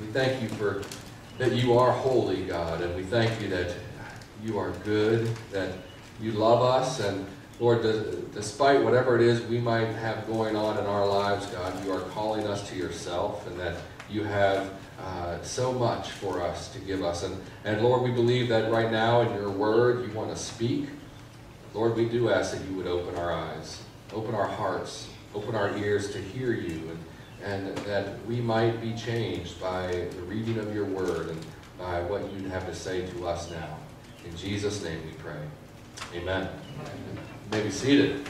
thank you for that you are holy, God, and we thank you that you are good, that you love us, and Lord, despite whatever it is we might have going on in our lives, God, you are calling us to yourself, and that you have so much for us to give us. And Lord, we believe that right now in your word you want to speak. Lord, we do ask that you would open our eyes, open our hearts, open our ears to hear you, and that we might be changed by the reading of your word and by what you'd have to say to us now. In Jesus' name we pray. Amen. You may be seated.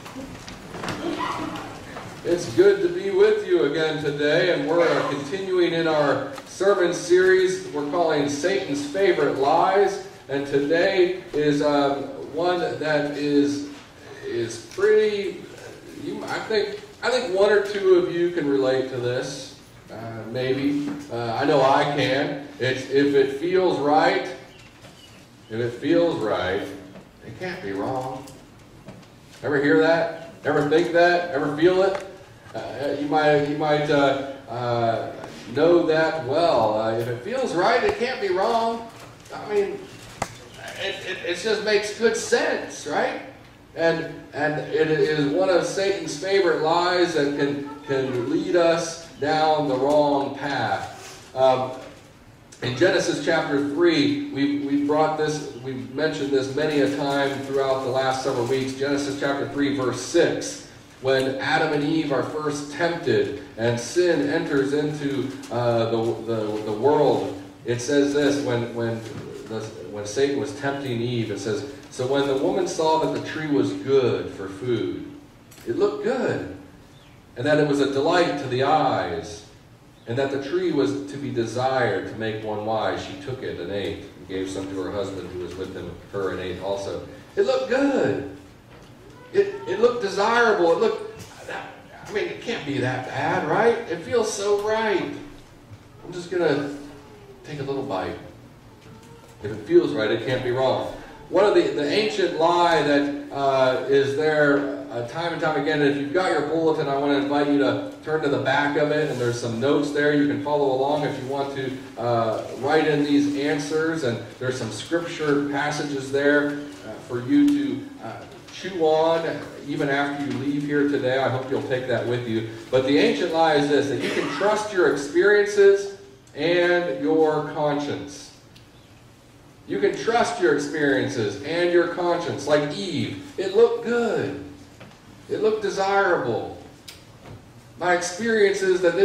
It's good to be with you again today, and we're continuing in our sermon series we're calling Satan's Favorite Lies, and today is one that is pretty, I think one or two of you can relate to this, maybe. I know I can. It's if it feels right, it can't be wrong. Ever hear that? Ever think that? Ever feel it? You might know that well. If it feels right, it can't be wrong. I mean, it just makes good sense, right? And it is one of Satan's favorite lies that can lead us down the wrong path. In Genesis chapter 3, we've mentioned this many a time throughout the last several weeks. Genesis chapter 3, verse 6, when Adam and Eve are first tempted and sin enters into the world. It says this, when Satan was tempting Eve, it says, "So when the woman saw that the tree was good for food, it looked good, and that it was a delight to the eyes, and that the tree was to be desired to make one wise, she took it and ate, and gave some to her husband who was with her and ate also." It looked good. It looked desirable. It can't be that bad, right? It feels so right. I'm just going to take a little bite. If it feels right, it can't be wrong. One of the ancient lie that is there time and time again, and if you've got your bulletin, I want to invite you to turn to the back of it, and there's some notes there. You can follow along if you want to write in these answers, and there's some scripture passages there for you to chew on even after you leave here today. I hope you'll take that with you. But the ancient lie is this, that you can trust your experiences and your conscience. You can trust your experiences and your conscience. Like Eve, it looked good. It looked desirable. My experience is that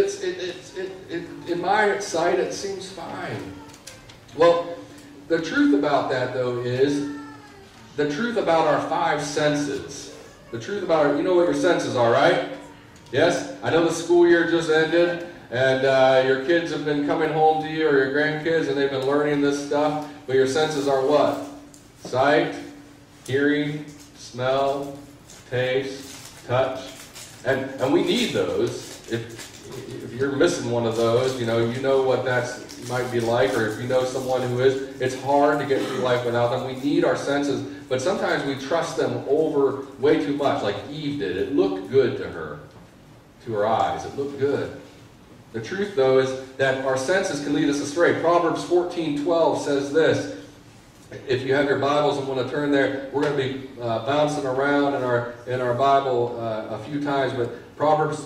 in my sight, it seems fine. Well, the truth about that, though, is the truth about our five senses. The truth about you know what your senses are, right? Yes? I know the school year just ended, and your kids have been coming home to you, or your grandkids, and they've been learning this stuff. But your senses are what? Sight, hearing, smell, taste, touch. And we need those. If you're missing one of those, you know what that might be like, or if you know someone who is, it's hard to get through life without them. We need our senses, but sometimes we trust them over way too much, like Eve did. It looked good to her eyes. It looked good. The truth, though, is that our senses can lead us astray. Proverbs 14:12 says this. If you have your Bibles and want to turn there, we're going to be bouncing around in our Bible a few times. But Proverbs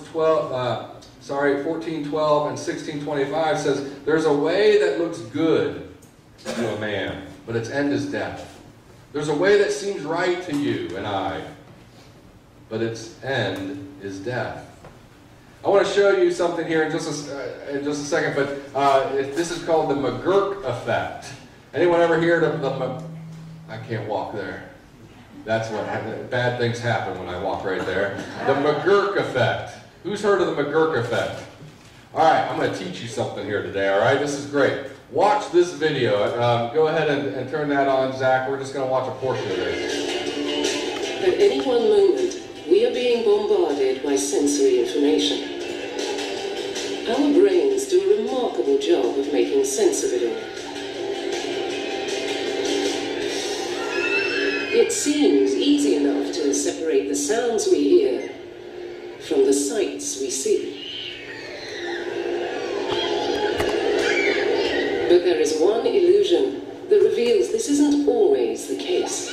14:12 and 16:25 says, "There's a way that looks good to a man, but its end is death. There's a way that seems right to you and I, but its end is death." I want to show you something here in just a second, but this is called the McGurk effect. Anyone ever heard of I can't walk there. That's what bad things happen when I walk right there. The McGurk effect. Who's heard of the McGurk effect? All right, I'm going to teach you something here today, all right? This is great. Watch this video. Go ahead and turn that on, Zach. We're just going to watch a portion of this. At any one moment, we are being bombarded by sensory information. Our brains do a remarkable job of making sense of it all. It seems easy enough to separate the sounds we hear from the sights we see. But there is one illusion that reveals this isn't always the case.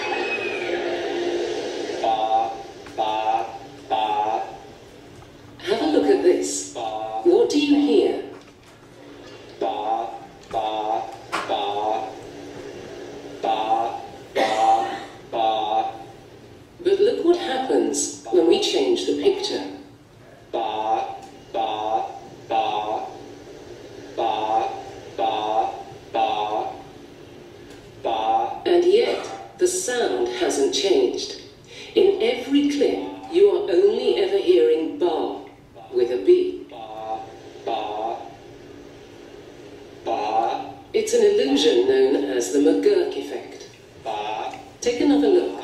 Have a look at this. What do you hear? But look what happens when we change the picture. And yet, the sound hasn't changed. In every clip, you are only ever hearing ba with a B. It's an illusion known as the McGurk effect. Take another look.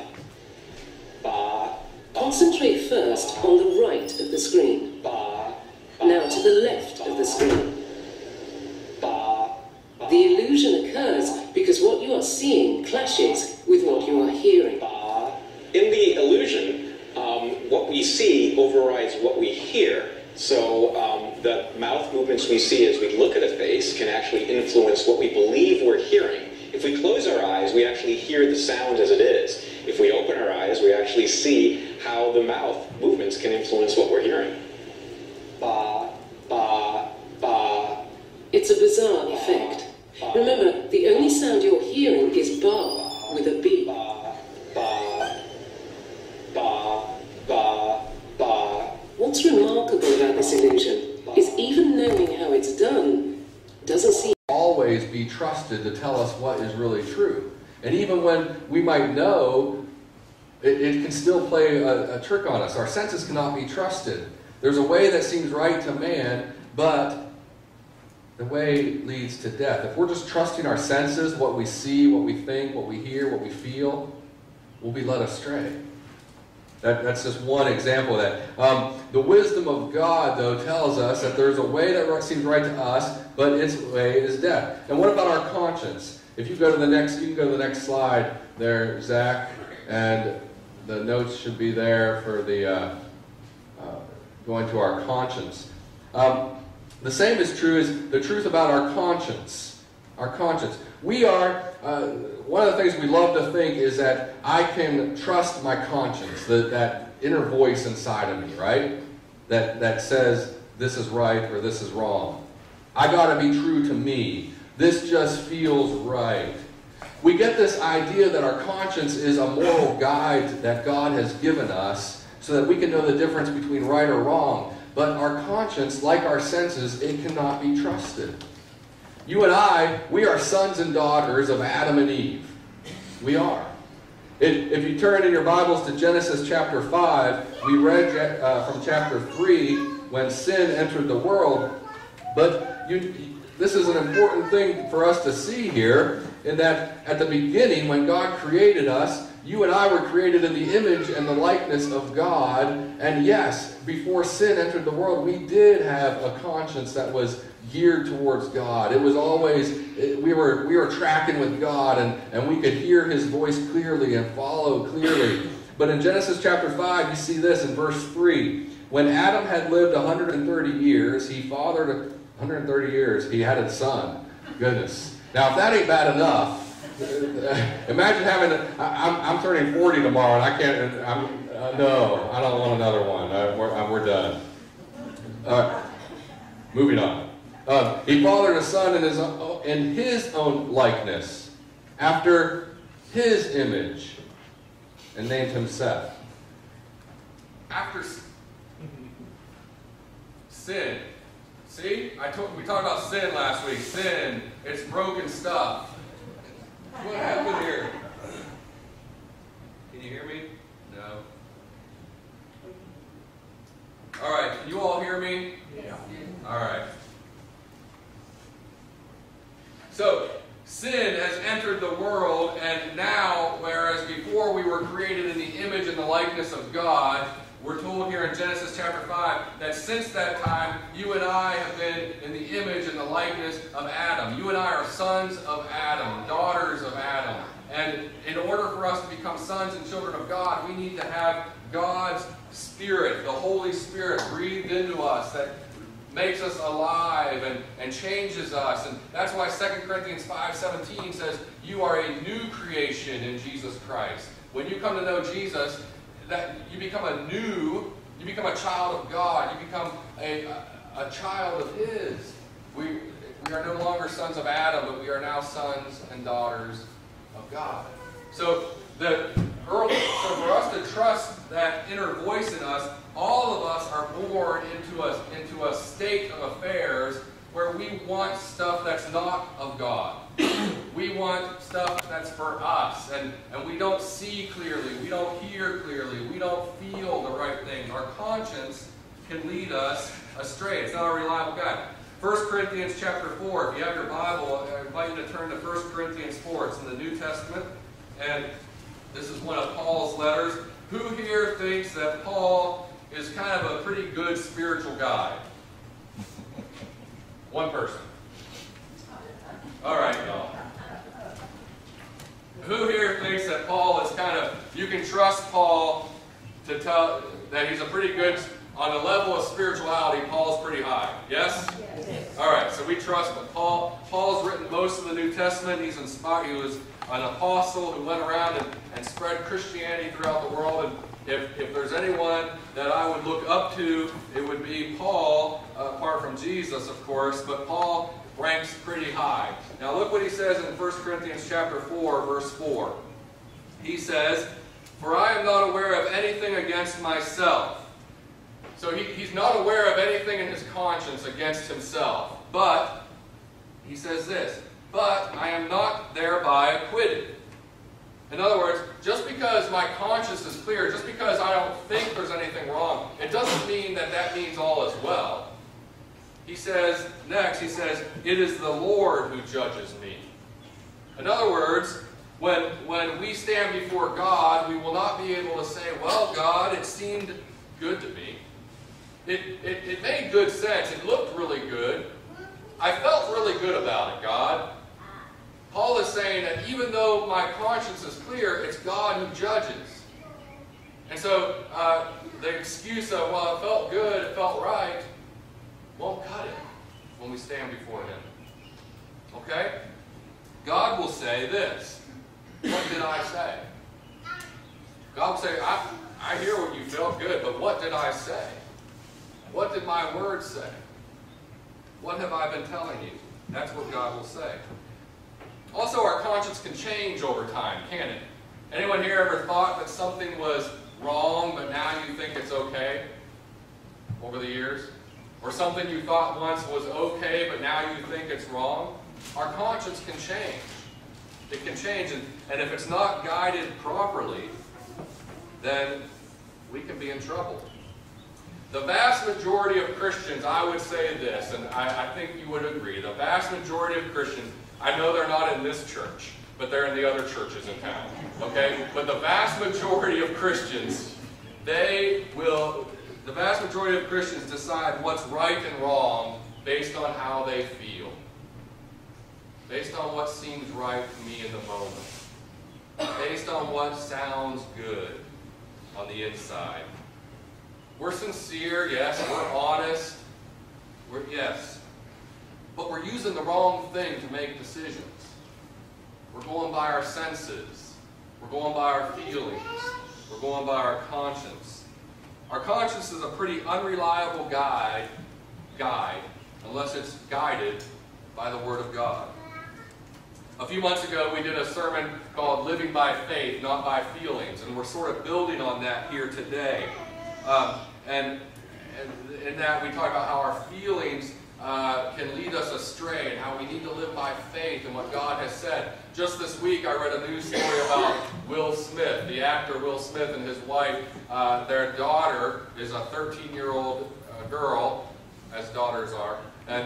Concentrate first on the right of the screen. Now to the left of the screen. The illusion occurs because what you are seeing clashes with what you are hearing. In the illusion, what we see overrides what we hear. So the mouth movements we see as we look at a face can actually influence what we believe we're hearing. If we close our eyes, we actually hear the sound as it is. If we open our eyes, we actually see how the mouth movements can influence what we're hearing. Ba, ba, ba. It's a bizarre effect. Remember, the only sound you're hearing is ba with a B. Ba, ba, ba, ba, ba. What's remarkable about this illusion is even knowing how it's done doesn't seem Always be trusted to tell us what is really true. And even when we might know, it can still play a trick on us. Our senses cannot be trusted. There's a way that seems right to man, but the way leads to death. If we're just trusting our senses, what we see, what we think, what we hear, what we feel, we'll be led astray. That's just one example of that. The wisdom of God, though, tells us that there's a way that seems right to us, but its way is death. And what about our conscience? If you go to the next, you can go to the next slide there, Zach, and the notes should be there for the going to our conscience. The same is true as the truth about our conscience. Our conscience. We are, one of the things we love to think is that I can trust my conscience, that inner voice inside of me, right? That says this is right or this is wrong. I got to be true to me. This just feels right. We get this idea that our conscience is a moral guide that God has given us so that we can know the difference between right or wrong. But our conscience, like our senses, it cannot be trusted. You and I, we are sons and daughters of Adam and Eve. We are. If you turn in your Bibles to Genesis chapter 5, we read from chapter 3 when sin entered the world. But this is an important thing for us to see here, in that at the beginning, when God created us, you and I were created in the image and the likeness of God. And yes, before sin entered the world, we did have a conscience that was geared towards God. It was always, we were tracking with God, and we could hear His voice clearly and follow clearly. But in Genesis chapter 5, you see this in verse 3. When Adam had lived 130 years, he fathered 130 years, he had a son. Goodness. Now, if that ain't bad enough, imagine having, I'm turning 40 tomorrow, and I can't, no, I don't want another one. We're done. Moving on. He fathered a son in his own likeness, after his image, and named him Seth. After sin. See? We talked about sin last week. Sin, it's broken stuff. What happened here? Can you hear me? No. All right, can you all hear me? Yeah. All right. So, sin has entered the world, and now, whereas before we were created in the image and the likeness of God, we're told here in Genesis chapter 5 that since that time, you and I have been in the image and the likeness of Adam. You and I are sons of Adam, daughters of Adam. And in order for us to become sons and children of God, we need to have God's Spirit, the Holy Spirit, breathed into us, that makes us alive and changes us. And that's why 2 Corinthians 5:17 says, you are a new creation in Jesus Christ. When you come to know Jesus, that you become you become a child of God. You become a child of His. We are no longer sons of Adam, but we are now sons and daughters of God. So for us to trust that inner voice in us, all of us are born into a state of affairs where we want stuff that's not of God. We want stuff that's for us, and we don't see clearly, we don't hear clearly, we don't feel the right things. Our conscience can lead us astray. It's not a reliable guide. 1 Corinthians chapter 4, if you have your Bible, I invite you to turn to 1 Corinthians 4. It's in the New Testament, and this is one of Paul's letters. Who here thinks that Paul is kind of a pretty good spiritual guy? One person. All right, y'all. Who here thinks that Paul is kind of, you can trust Paul to tell that he's a pretty good, on the level of spirituality, Paul's pretty high? Yes? Yes. All right, so we trust him. Paul's written most of the New Testament. He's inspired. He was an apostle who went around and spread Christianity throughout the world. And if there's anyone that I would look up to, it would be Paul, apart from Jesus, of course, but Paul ranks pretty high. Now look what he says in 1 Corinthians chapter 4, verse 4. He says, "For I am not aware of anything against myself." So he's not aware of anything in his conscience against himself. But, he says this, "But I am not thereby acquitted." In other words, just because my conscience is clear, just because I don't think there's anything wrong, it doesn't mean that that means all is well. He says, next, he says, "It is the Lord who judges me." In other words, when we stand before God, we will not be able to say, "Well, God, it seemed good to me. It made good sense. It looked really good. I felt really good about it, God." Paul is saying that even though my conscience is clear, it's God who judges. And so the excuse of, "Well, it felt good, it felt right," won't cut it when we stand before Him. Okay? God will say this. What did I say? God will say, I hear what you felt good, but what did I say? What did my words say? What have I been telling you? That's what God will say. Also, our conscience can change over time, can't it? Anyone here ever thought that something was wrong, but now you think it's okay over the years? Or something you thought once was okay, but now you think it's wrong? Our conscience can change. It can change, and if it's not guided properly, then we can be in trouble. The vast majority of Christians, I would say this, and I think you would agree, the vast majority of Christians, I know they're not in this church, but they're in the other churches in town, okay? But the vast majority of Christians, the vast majority of Christians decide what's right and wrong based on how they feel. Based on what seems right to me in the moment. Based on what sounds good on the inside. We're sincere, yes. We're honest. Yes. But we're using the wrong thing to make decisions. We're going by our senses. We're going by our feelings. We're going by our conscience. Our conscience is a pretty unreliable guide unless it's guided by the Word of God. A few months ago, we did a sermon called Living by Faith, Not by Feelings, and we're sort of building on that here today. And in that, we talk about how our feelings can lead us astray and how we need to live by faith in what God has said. Just this week, I read a news story about Will Smith, the actor Will Smith and his wife. Their daughter is a 13-year-old girl, as daughters are, and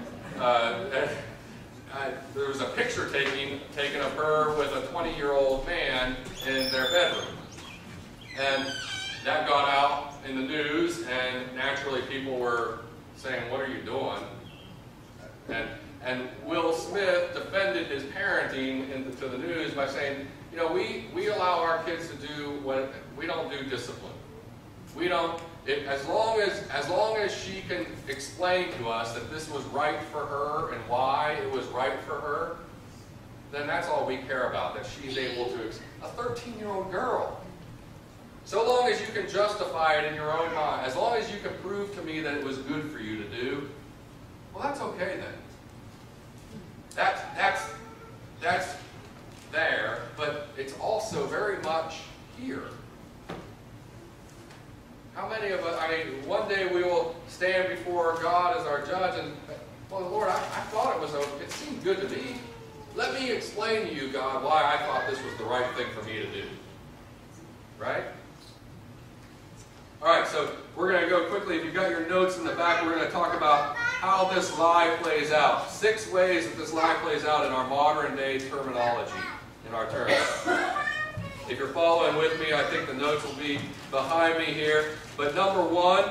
there was a picture taken of her with a 20-year-old man in their bedroom. And that got out in the news, and naturally people were saying, "What are you doing?" And Will Smith defended his parenting to the news by saying, "You know, we allow our kids to do what we don't do discipline. We don't, as long as she can explain to us that this was right for her and why it was right for her, then that's all we care about, that she's able to, a 13-year-old girl. So long as you can justify it in your own mind, as long as you can prove to me that it was good for you to do, well, that's okay then. That's there, but it's also very much here. How many of us, I mean, one day we will stand before God as our judge and, well, Lord, I thought it seemed good to me. Let me explain to you, God, why I thought this was the right thing for me to do. Right? All right, so we're going to go quickly. If you've got your notes in the back, we're going to talk about how this lie plays out. 6 ways that this lie plays out in our modern day terminology, in our terms. If you're following with me, I think the notes will be behind me here. But number one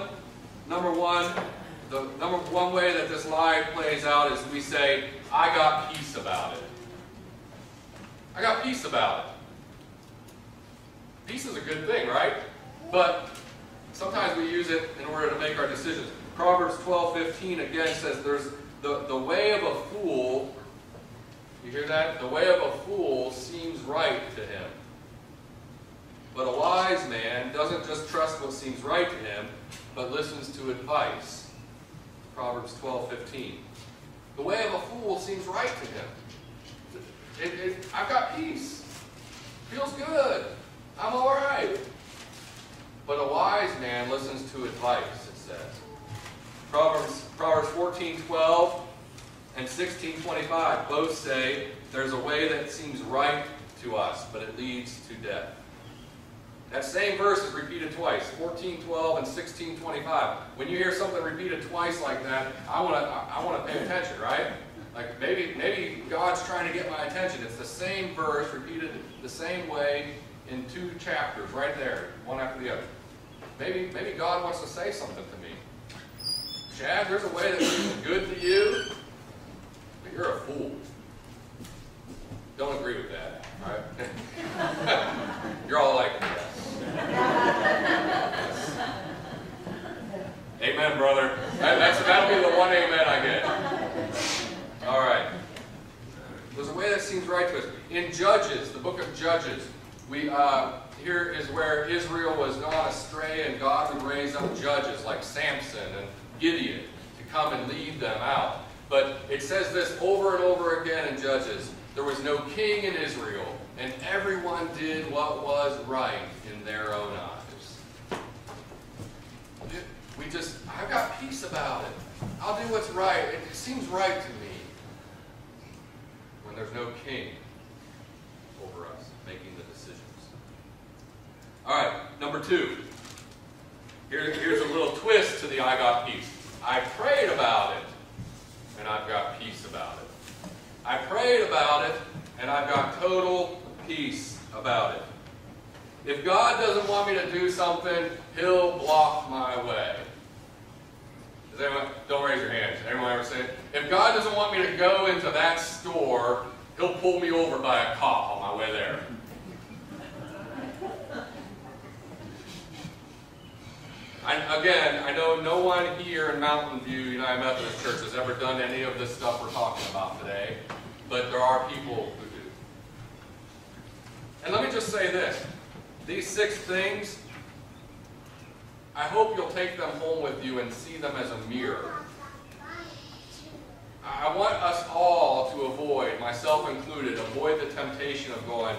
way that this lie plays out is we say, I got peace about it. I got peace about it. Peace is a good thing, right? But sometimes we use it in order to make our decisions. Proverbs 12:15 again says there's the way of a fool, you hear that? The way of a fool seems right to him. But a wise man doesn't just trust what seems right to him, but listens to advice. Proverbs 12:15. The way of a fool seems right to him. I've got peace. Feels good. I'm all right. But a wise man listens to advice, it says. Proverbs 14:12 and 16:25 both say there's a way that seems right to us, but it leads to death. That same verse is repeated twice, 14:12 and 16:25. When you hear something repeated twice like that, I want to pay attention, right? Like maybe God's trying to get my attention. It's the same verse repeated the same way in 2 chapters, right there, one after the other. Maybe God wants to say something to me. Chad, there's a way that seems good to you, but you're a fool. Don't agree with that, all right? You're all like, yes. Amen, brother. That'll be the one amen I get. All right. There's a way that seems right to us. In Judges, the book of Judges, here is where Israel was gone astray, and God would raise up judges like Samson and Gideon to come and lead them out. But it says this over and over again in Judges. There was no king in Israel, and everyone did what was right in their own eyes. I've got peace about it. I'll do what's right. It seems right to me. When there's no king over us making the decisions. All right, number 2. Here's a little twist to the I got peace. I prayed about it, and I've got peace about it. I prayed about it, and I've got total peace about it. If God doesn't want me to do something, He'll block my way. Does anyone, don't raise your hands. Anyone ever say it? If God doesn't want me to go into that store, He'll pull me over by a cop on my way there. I know no one here in Mountain View United Methodist Church has ever done any of this stuff we're talking about today, but there are people who do. And let me just say this. These 6 things, I hope you'll take them home with you and see them as a mirror. I want us all to avoid, myself included, avoid the temptation of going,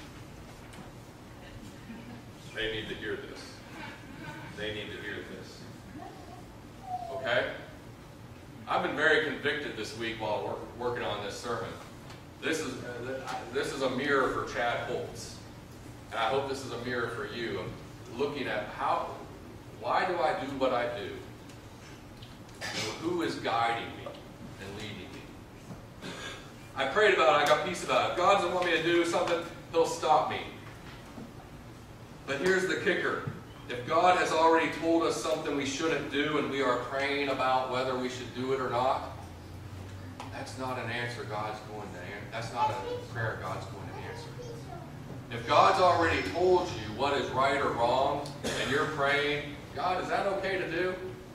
they need to hear this. They need to hear this. Okay? I've been very convicted this week while working on this sermon. This is a mirror for Chad Holtz. And I hope this is a mirror for you. Looking at why do I do what I do? And who is guiding me and leading me? I prayed about it. I got peace about it. If God doesn't want me to do something, He'll stop me. But here's the kicker. If God has already told us something we shouldn't do and we are praying about whether we should do it or not, that's not an answer God's going to answer. That's not a prayer God's going to answer. If God's already told you what is right or wrong, and you're praying, God, is that okay to do?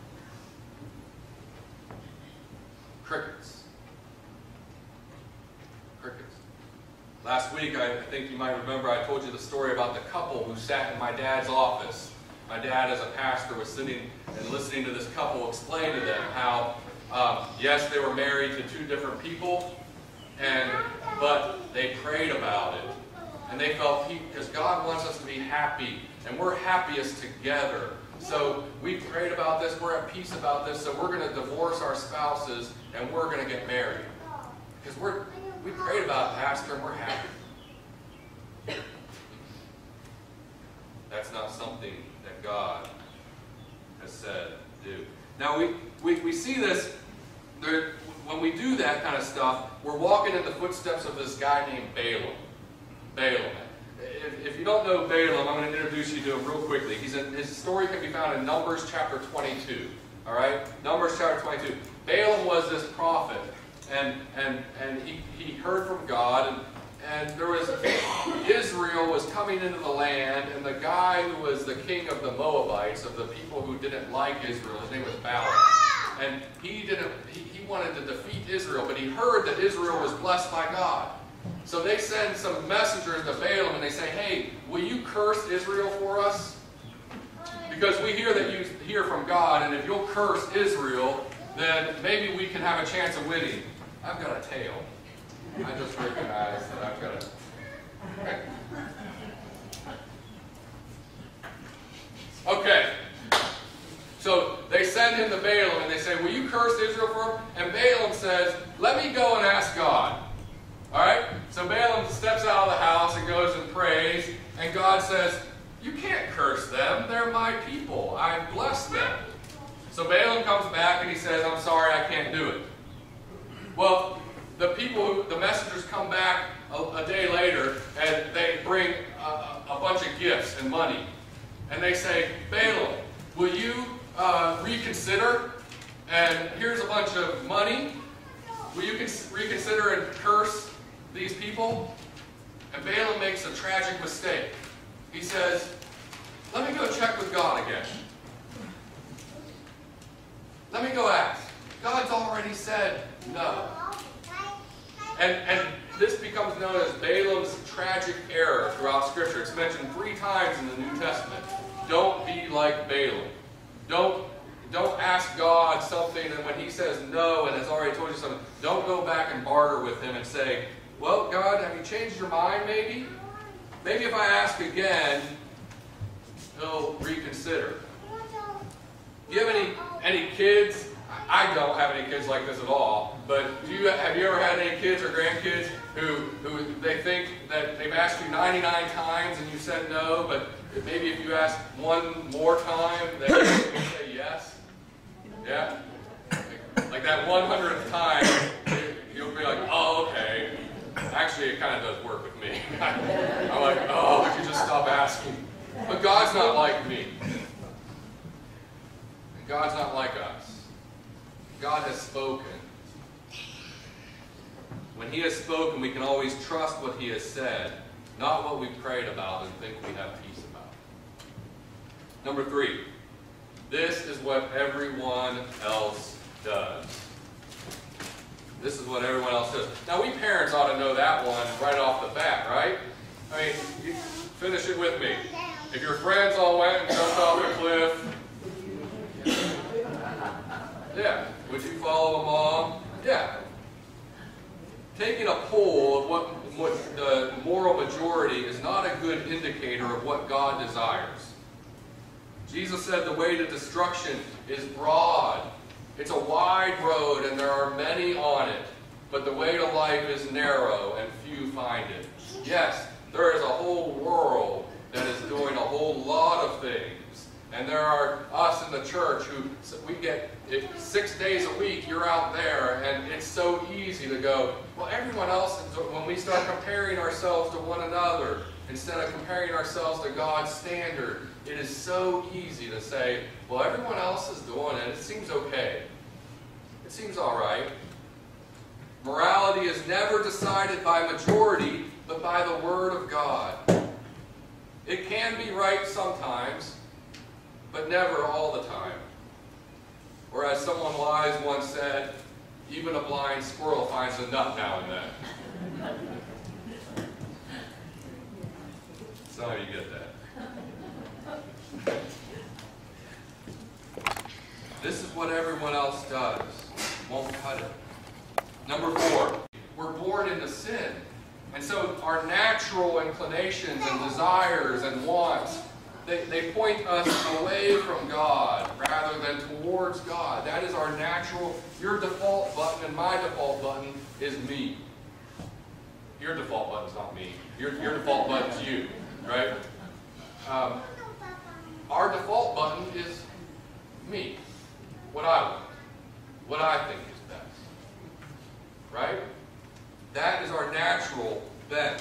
Crickets. Crickets. Last week, I think you might remember, I told you the story about the couple who sat in my dad's office. My dad, as a pastor, was sitting and listening to this couple explain to them how, yes, they were married to two different people, but they prayed about it. And they felt, because God wants us to be happy, and we're happiest together. So we prayed about this, we're at peace about this, so we're going to divorce our spouses, and we're going to get married. Because we prayed about it, Pastor, and we're happy. That's not something that God has said do. Now, we see this, when we do that kind of stuff, we're walking in the footsteps of this guy named Balaam. Balaam. If you don't know Balaam, I'm going to introduce you to him real quickly. His story can be found in Numbers chapter 22. All right? Numbers chapter 22. Balaam was this prophet, and he heard from God, and there was, Israel was coming into the land, and the guy who was the king of the Moabites, of the people who didn't like Israel, his name was Balaam. And he wanted to defeat Israel, but he heard that Israel was blessed by God. So they send some messengers to Balaam, and they say, hey, will you curse Israel for us? Because we hear that you hear from God, and if you'll curse Israel, then maybe we can have a chance of winning. I've got a tail. I just recognized that I've got a... Okay. So they send him to Balaam, and they say, will you curse Israel for him? And Balaam says, let me go and ask God. All right? So Balaam steps out of the house and goes and prays, and God says, you can't curse them. They're my people. I bless them. So Balaam comes back, and he says, I'm sorry, I can't do it. Well, the messengers come back a day later, and they bring a bunch of gifts and money. And they say, Balaam, will you reconsider? And here's a bunch of money. Will you reconsider and curse these people? And Balaam makes a tragic mistake. He says, let me go check with God again. Let me go ask. God's already said no. And this becomes known as Balaam's tragic error throughout Scripture. It's mentioned 3 times in the New Testament. Don't be like Balaam. Don't ask God something, and when he says no and has already told you something, don't go back and barter with him and say, well, God, have you changed your mind maybe? Maybe if I ask again, he'll reconsider. Do you have any kids? I don't have any kids like this at all, but have you ever had any kids or grandkids who they think that they've asked you 99 times and you said no, but maybe if you ask one more time, they will say yes? Yeah? Like that 100th time, you'll be like, oh, okay. Actually, it kind of does work with me. I'm like, oh, would you just stop asking? But God's not like me. God's not like us. God has spoken. When he has spoken, we can always trust what he has said, not what we prayed about and think we have peace about. Number 3, this is what everyone else does. This is what everyone else does. Now, we parents ought to know that one right off the bat, right? I mean, you finish it with me. If your friends all went and jumped off a cliff, yeah, would you follow along? Yeah. Taking a poll of what the moral majority is not a good indicator of what God desires. Jesus said the way to destruction is broad. It's a wide road and there are many on it, but the way to life is narrow and few find it. Yes, there is a whole world that is doing a whole lot of things. And there are us in the church who, we get 6 days a week, you're out there, and it's so easy to go, well, everyone else, when we start comparing ourselves to one another, instead of comparing ourselves to God's standard, it is so easy to say, well, everyone else is doing it, it seems okay. It seems all right. Morality is never decided by majority, but by the Word of God. It can be right sometimes, but never all the time. Or as someone wise once said, even a blind squirrel finds a nut now and then. Some of you get that. This is what everyone else does. Won't cut it. Number 4, we're born into sin. And so our natural inclinations and desires and wants, they point us away from God rather than towards God. That is our natural. Your default button and my default button is me. Your default button is not me. Your default button is you, right? Our default button is me. What I want. What I think is best. Right? That is our natural bent.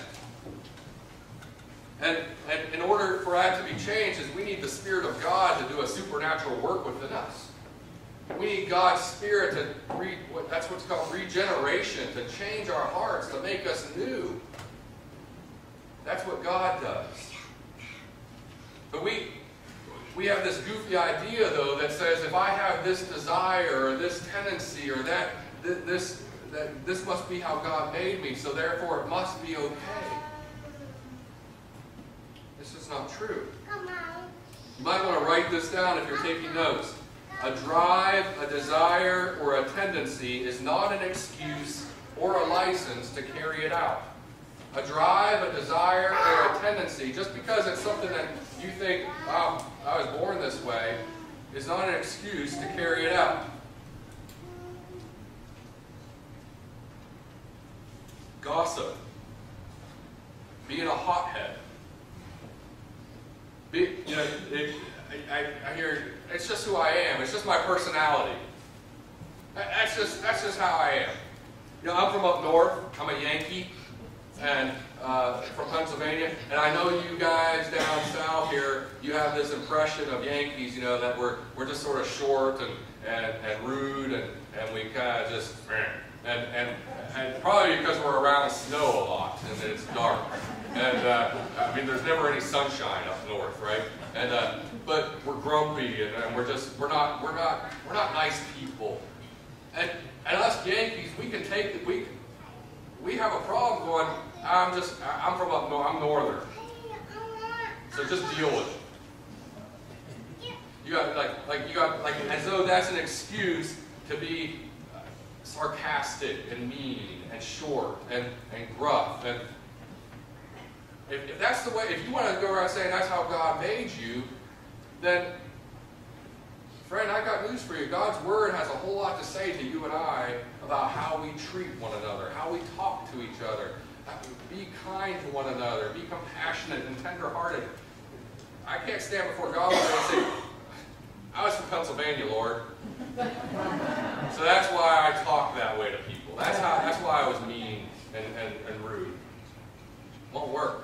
And in order for that to be changed, is we need the Spirit of God to do a supernatural work within us. We need God's Spirit to, that's what's called regeneration, to change our hearts, to make us new. That's what God does. But we have this goofy idea, though, that says if I have this desire or this tendency or that this must be how God made me, so therefore it must be okay. This is not true. You might want to write this down if you're taking notes. A drive, a desire, or a tendency is not an excuse or a license to carry it out. A drive, a desire, or a tendency, just because it's something that you think, oh, I was born this way, is not an excuse to carry it out. Gossip. Being a hothead. I hear, it's just who I am. It's just my personality. That's just how I am. You know, I'm from up north. I'm a Yankee, and from Pennsylvania. And I know you guys down south here, you have this impression of Yankees, you know, that we're just sort of short and rude, and we kind of just, and probably because we're around snow a lot and it's dark. And I mean, there's never any sunshine up north, right? And but we're grumpy and we're not nice people. And us Yankees, we can take we have a problem going, I'm from up north, I'm northern. So just deal with it. You got as though that's an excuse to be sarcastic and mean and short and gruff. And if that's the way, if you want to go around saying that's how God made you, then, friend, I got news for you. God's Word has a whole lot to say to you and I about how we treat one another, how we talk to each other. Be kind to one another. Be compassionate and tender-hearted. I can't stand before God and say, I was from Pennsylvania, Lord. So that's why I talk that way to people. That's why I was mean and rude. Won't work.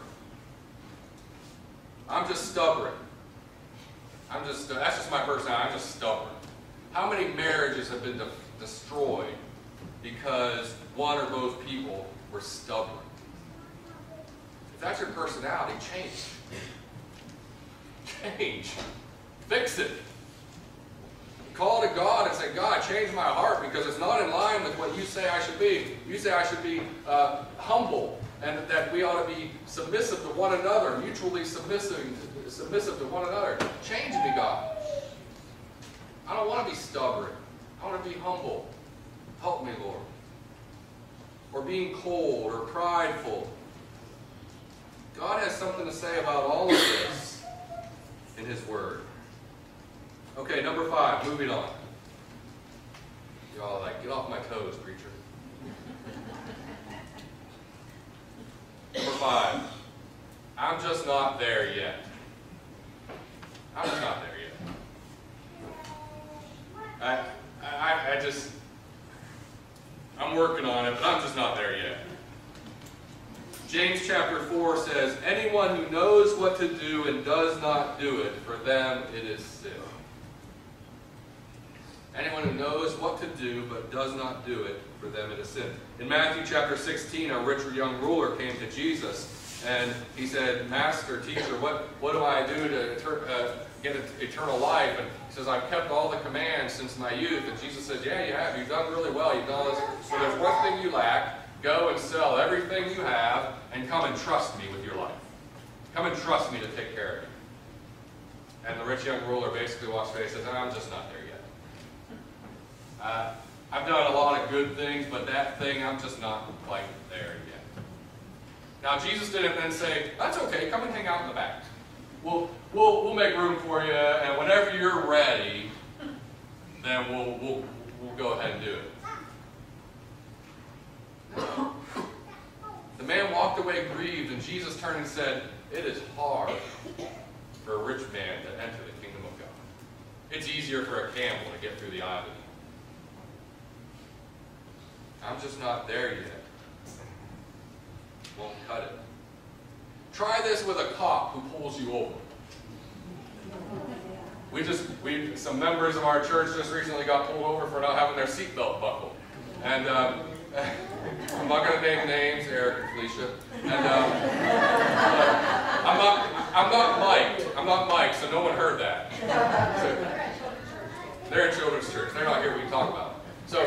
I'm just stubborn. That's just my personality. I'm just stubborn. How many marriages have been destroyed because one or both people were stubborn? If that's your personality, change. Change. Fix it. Call to God and say, God, change my heart because it's not in line with what you say I should be. You say I should be humble and that we ought to be submissive to one another, mutually submissive to one another. Change me, God. I don't want to be stubborn. I want to be humble. Help me, Lord. Or being cold or prideful. God has something to say about all of this in His Word. Okay, number 5, moving on. Y'all like, get off my toes, preacher. Number 5, I'm just not there yet. I'm just not there yet. I'm working on it, but I'm just not there yet. James chapter 4 says, anyone who knows what to do and does not do it, for them it is sin. Anyone who knows what to do but does not do it, for them it is sin. In Matthew chapter 16, a rich young ruler came to Jesus And he said, Master, teacher, what do I do to get eternal life? And he says, I've kept all the commands since my youth. And Jesus said, yeah, you have. You've done really well. You've done all this. So there's one thing you lack. Go and sell everything you have and come and trust me with your life. Come and trust me to take care of you. And the rich young ruler basically walks away and says, I'm just not there yet. I've done a lot of good things, but that thing, I'm just not quite there yet. Now, Jesus didn't then say, that's okay, come and hang out in the back. We'll make room for you, and whenever you're ready, then we'll go ahead and do it. No. The man walked away grieved, and Jesus turned and said, it is hard for a rich man to enter the kingdom of God. It's easier for a camel to get through the eye of the needle. I'm just not there yet. Won't cut it. Try this with a cop who pulls you over. Some members of our church just recently got pulled over for not having their seatbelt buckled. And I'm not going to name names, Eric and Felicia. And I'm not Mike, so no one heard that. So, they're in children's church. They're not here. We can talk about it. So,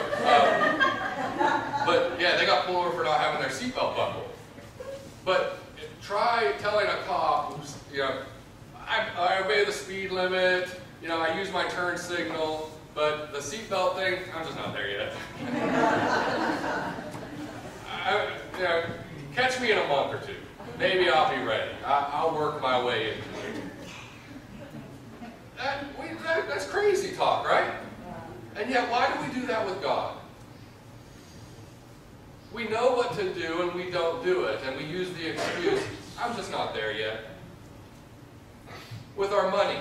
but yeah, they got pulled over for not having their seatbelt buckled. But try telling a cop, who's, I obey the speed limit, I use my turn signal, but the seatbelt thing, I'm just not there yet. Catch me in a month or two. Maybe I'll be ready. I'll work my way into it. That's crazy talk, right? And yet, why do we do that with God? We know what to do and we don't do it, and we use the excuse, I'm just not there yet. With our money.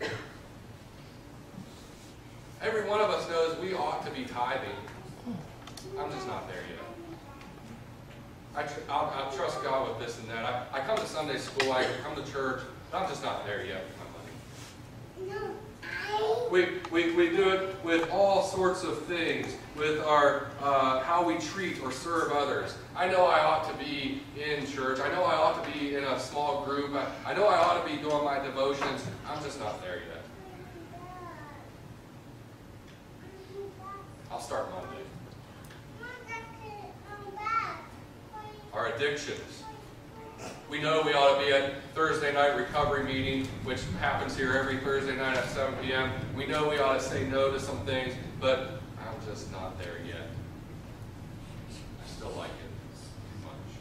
Every one of us knows we ought to be tithing. I'm just not there yet. I'll trust God with this and that. I come to Sunday school, I come to church, but I'm just not there yet with my money. We do it with all sorts of things, with our how we treat or serve others. I know I ought to be in church. I know I ought to be in a small group. I know I ought to be doing my devotions. I'm just not there yet. I'll start Monday. Our addictions. We know we ought to be at Thursday night recovery meeting, which happens here every Thursday night at 7 p.m. We know we ought to say no to some things, but I'm just not there yet. I still like it too much.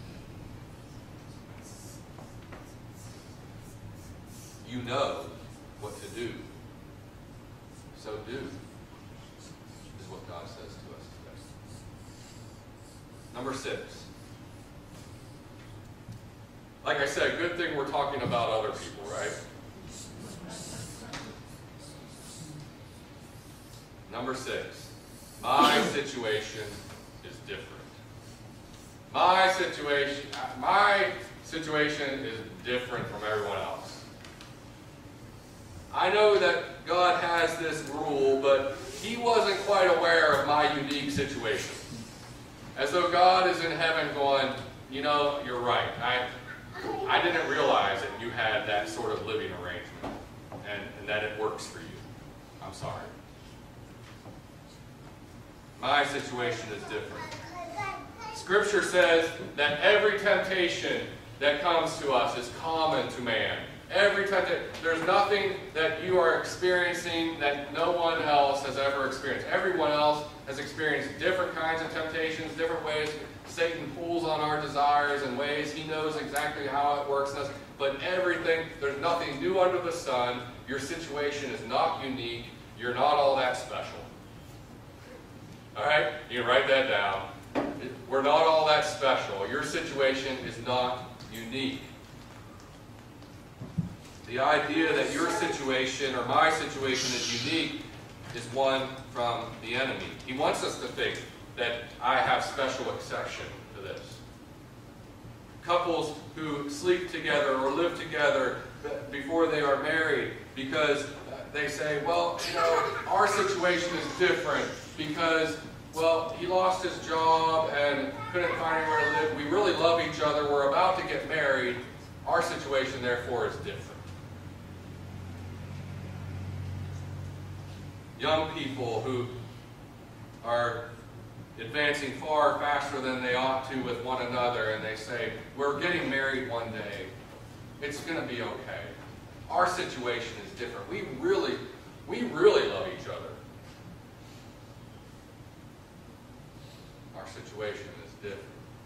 You know what to do. So do, is what God says to us today. Number 6. Like I said, good thing we're talking about other people, right? Number 6. My situation is different. My situation is different from everyone else. I know that God has this rule, but He wasn't quite aware of my unique situation. As though God is in heaven going, you're right. I didn't realize that you had that sort of living arrangement and that it works for you. I'm sorry. My situation is different. Scripture says that every temptation that comes to us is common to man. Every temptation. There's nothing that you are experiencing that no one else has ever experienced. Everyone else has experienced different kinds of temptations, different ways. Satan pulls on our desires and ways. He knows exactly how it works in us. But everything, there's nothing new under the sun. Your situation is not unique. You're not all that special. All right? You can write that down. We're not all that special. Your situation is not unique. The idea that your situation or my situation is unique is one from the enemy. He wants us to think that I have special exception to this. Couples who sleep together or live together before they are married because they say, well, our situation is different because well, he lost his job and couldn't find anywhere to live. We really love each other. We're about to get married. Our situation, therefore, is different. Young people who are advancing far faster than they ought to with one another, and they say, we're getting married one day. It's going to be okay. Our situation is different. We really love each other. Our situation is different.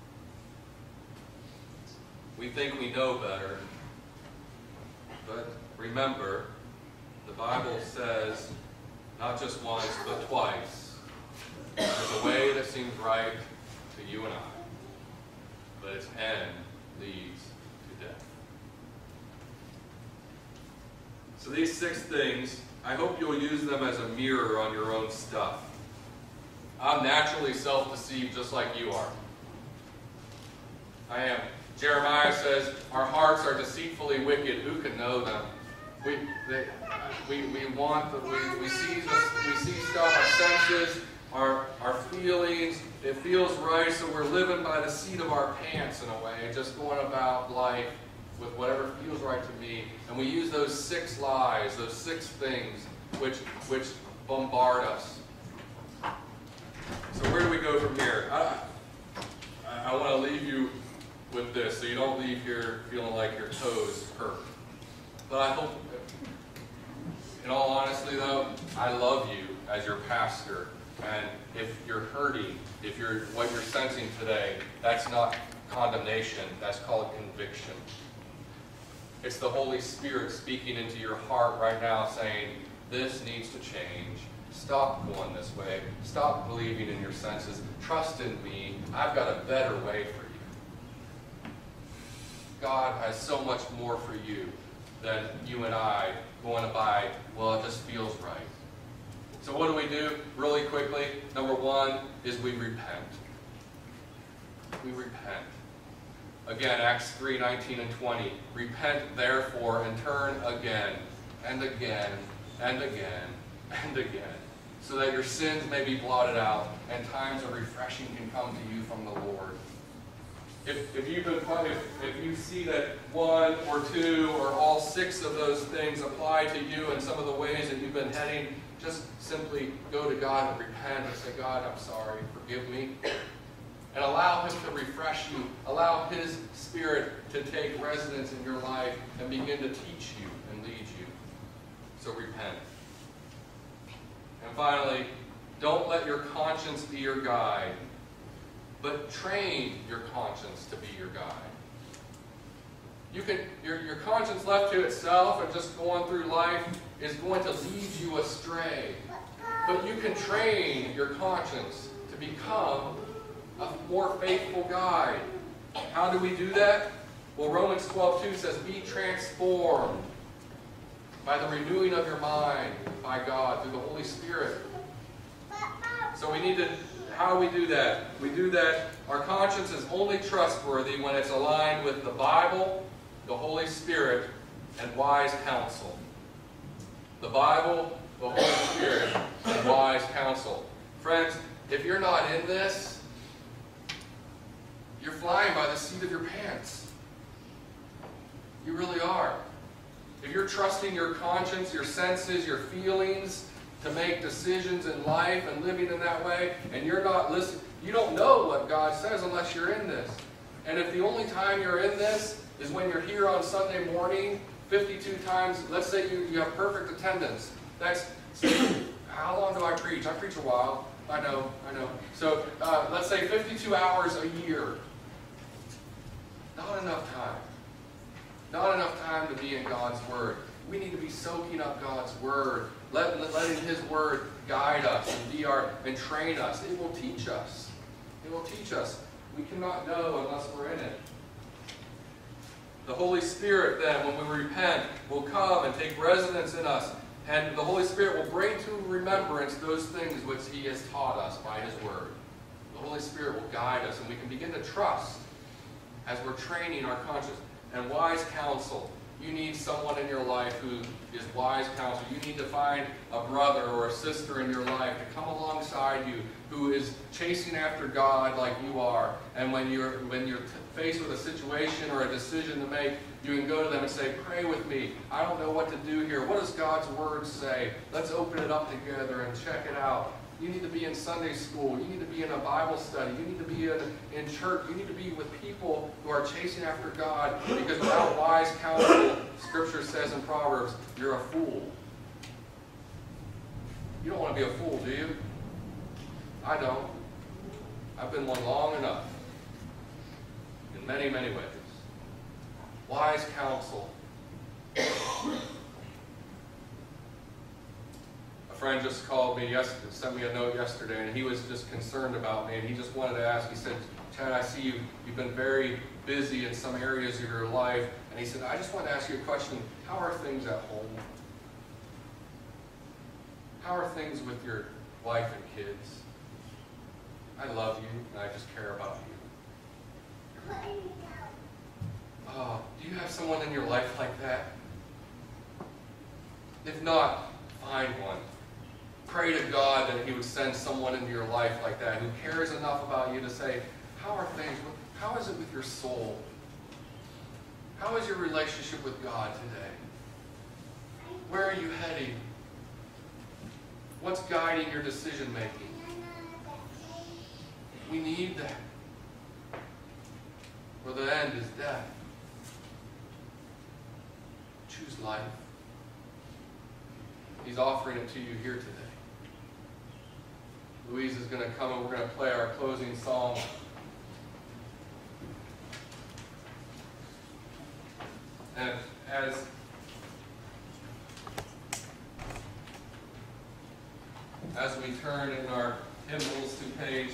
We think we know better, but remember, the Bible says, not just once, but twice, there's a way that seems right to you and I, but its end leads to death. So these 6 things, I hope you'll use them as a mirror on your own stuff. I'm naturally self-deceived just like you are. I am. Jeremiah says, our hearts are deceitfully wicked. Who can know them? We see stuff, our senses, our feelings. It feels right, so we're living by the seat of our pants in a way, just going about life with whatever feels right to me. And we use those 6 lies, those 6 things which bombard us. So where do we go from here? I want to leave you with this, so you don't leave here feeling like your toes hurt. But I hope, in all honesty though, I love you as your pastor. And if you're hurting, what you're sensing today, that's not condemnation, that's called conviction. It's the Holy Spirit speaking into your heart right now saying, this needs to change. Stop going this way. Stop believing in your senses. Trust in me. I've got a better way for you. God has so much more for you than you and I going to buy, well, it just feels right. So what do? Really quickly, number 1 is we repent. We repent. Again, Acts 3:19 and 20. Repent therefore and turn again and again and again and again, so that your sins may be blotted out and times of refreshing can come to you from the Lord. If you see that 1 or 2 or all 6 of those things apply to you in some of the ways that you've been heading, just simply go to God and repent and say, God, I'm sorry, forgive me. And allow Him to refresh you. Allow His Spirit to take residence in your life and begin to teach you and lead you. So repent. And finally, don't let your conscience be your guide, but train your conscience to be your guide. You can, your conscience left to itself and just going through life is going to lead you astray. But you can train your conscience to become a more faithful guide. How do we do that? Well, Romans 12:2 says, be transformed by the renewing of your mind by God through the Holy Spirit. So we need to, how do we do that? We do that, our conscience is only trustworthy when it's aligned with the Bible, the Holy Spirit, and wise counsel. The Bible, the Holy Spirit, and wise counsel. Friends, if you're not in this, you're flying by the seat of your pants. You really are. If you're trusting your conscience, your senses, your feelings to make decisions in life and living in that way, and you're not listening, you don't know what God says unless you're in this. And if the only time you're in this is when you're here on Sunday morning, 52 times, let's say you have perfect attendance. That's, how long do I preach? I preach a while. I know. So let's say 52 hours a year. Not enough time. Not enough time to be in God's Word. We need to be soaking up God's Word, letting His Word guide us and train us. It will teach us. It will teach us. We cannot know unless we're in it. The Holy Spirit then, when we repent, will come and take residence in us. And the Holy Spirit will bring to remembrance those things which He has taught us by His Word. The Holy Spirit will guide us, and we can begin to trust as we're training our conscience. And wise counsel. You need someone in your life who is wise counsel. You need to find a brother or a sister in your life to come alongside you who is chasing after God like you are. And when you're faced with a situation or a decision to make, you can go to them and say, pray with me. I don't know what to do here. What does God's Word say? Let's open it up together and check it out. You need to be in Sunday school. You need to be in a Bible study. You need to be in church. You need to be with people who are chasing after God, because without wise counsel, Scripture says in Proverbs, you're a fool. You don't want to be a fool, do you? I don't. I've been one long enough. In many, many ways. Wise counsel. A friend just called me yesterday, sent me a note yesterday, and he was just concerned about me, and he just wanted to ask. He said, Chad, I see you've been very busy in some areas of your life, and he said, I just want to ask you a question. How are things at home? How are things with your wife and kids? I love you, and I just care about you. Oh, do you have someone in your life like that? If not, find one. Pray to God that He would send someone into your life like that who cares enough about you to say, how are things? How is it with your soul? How is your relationship with God today? Where are you heading? What's guiding your decision making? We need that. For the end is death. Choose life. He's offering it to you here today. Louise is going to come and we're going to play our closing song. And as we turn in our hymnals to page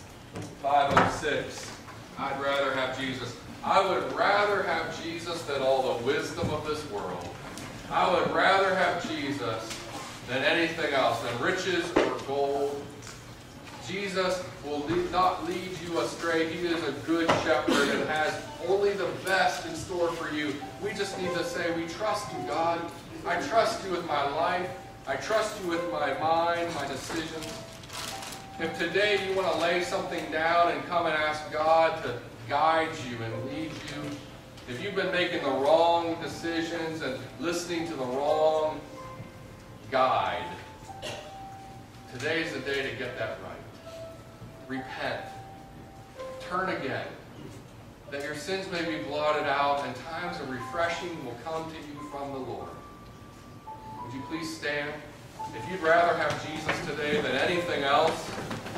506, I'd rather have Jesus. I would rather have Jesus than all the wisdom of this world. I would rather have Jesus than anything else, than riches or gold. Jesus will not lead you astray. He is a good shepherd and has only the best in store for you. We just need to say, we trust you, God. I trust you with my life. I trust you with my mind, my decisions. If today you want to lay something down and come and ask God to guide you and lead you, if you've been making the wrong decisions and listening to the wrong guide, today's the day to get that right. Repent. Turn again. That your sins may be blotted out and times of refreshing will come to you from the Lord. Would you please stand? If you'd rather have Jesus today than anything else,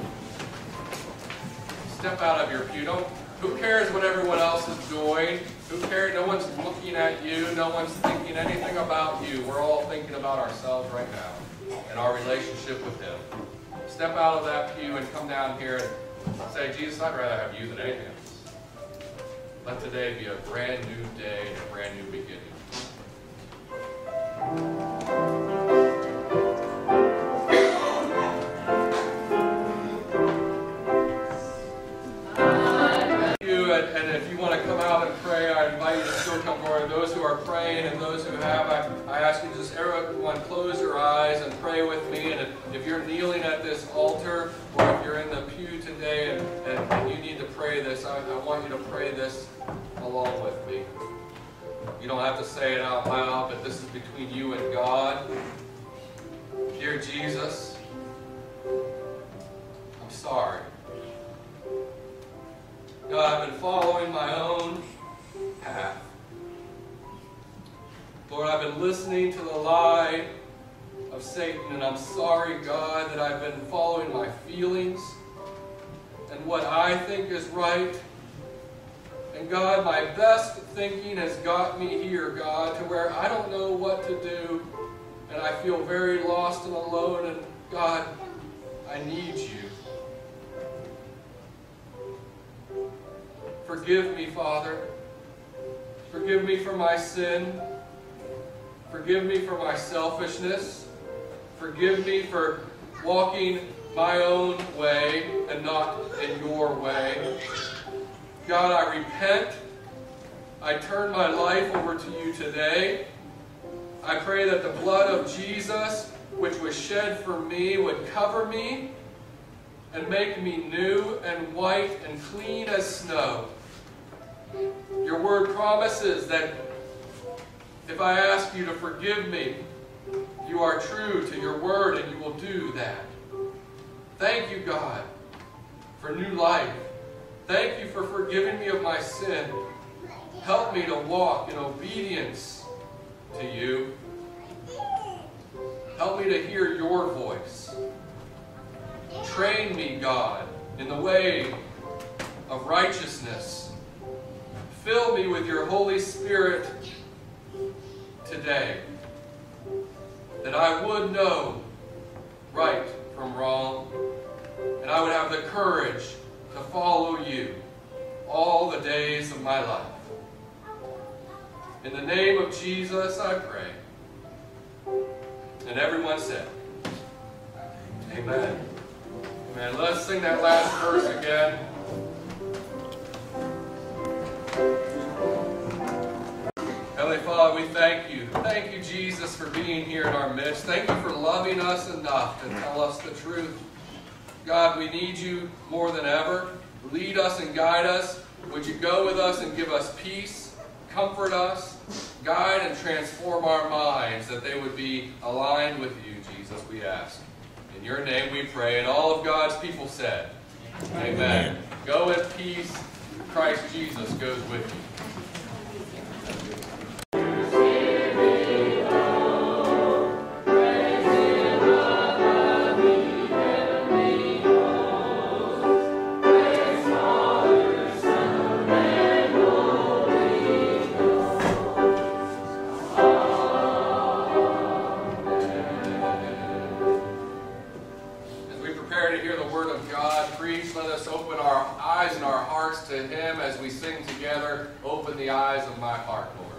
step out of your pew. Who cares what everyone else is doing? Who cares? No one's looking at you. No one's thinking anything about you. We're all thinking about ourselves right now and our relationship with Him. Step out of that pew and come down here and say, Jesus, I'd rather have you than anything else. Let today be a brand new day and a brand new beginning. And if you want to come out and pray, I invite you to still come forward. Those who are praying and those who have, I ask you to just everyone close your eyes and pray with me. And if you're kneeling at this altar or if you're in the pew today and you need to pray this, I want you to pray this along with me. You don't have to say it out loud, but this is between you and God. Dear Jesus, I'm sorry. God, I've been following my own path. Lord, I've been listening to the lie of Satan, and I'm sorry, God, that I've been following my feelings and what I think is right. And God, my best thinking has got me here, God, to where I don't know what to do, and I feel very lost and alone, and God, I need you. Forgive me, Father. Forgive me for my sin. Forgive me for my selfishness. Forgive me for walking my own way and not in your way. God, I repent I turn my life over to you today. I pray that the blood of Jesus, which was shed for me, would cover me and make me new and white and clean as snow. Your word promises that if I ask you to forgive me, you are true to your word and you will do that. Thank you, God, for new life. Thank you for forgiving me of my sin. Help me to walk in obedience to you. Help me to hear your voice. Train me, God, in the way of righteousness. Fill me with your Holy Spirit today, that I would know right from wrong, and I would have the courage to follow you all the days of my life. In the name of Jesus, I pray. And everyone said, amen. Amen. Let's sing that last verse again. Heavenly Father, we thank you. Thank you, Jesus, for being here in our midst. Thank you for loving us enough to tell us the truth. God, we need you more than ever. Lead us and guide us. Would you go with us and give us peace, comfort us, guide and transform our minds that they would be aligned with you, Jesus, we ask. In your name we pray, and all of God's people said, amen. Go in peace. Christ Jesus goes with you. To him as we sing together, open the eyes of my heart, Lord.